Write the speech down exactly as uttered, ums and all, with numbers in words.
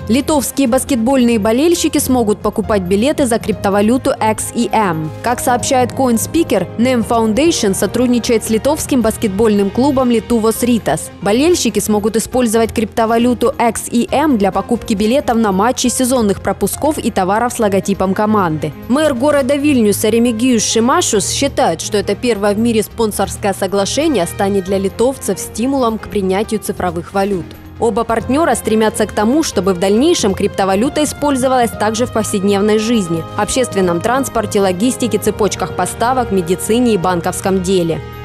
Литовские баскетбольные болельщики смогут покупать билеты за криптовалюту икс и эм. Как сообщает CoinSpeaker, нэм Foundation сотрудничает с литовским баскетбольным клубом Lietuvos Rytas. Болельщики смогут использовать криптовалюту икс и эм для покупки билетов на матчи, сезонных пропусков и товаров с логотипом команды. Мэр города Вильнюса Ремигиюш Шимашус считает, что это первое в мире спонсорское соглашение станет для литовцев стимулом к принятию цифровых валют. Оба партнера стремятся к тому, чтобы в дальнейшем криптовалюта использовалась также в повседневной жизни, общественном транспорте, логистике, цепочках поставок, медицине и банковском деле.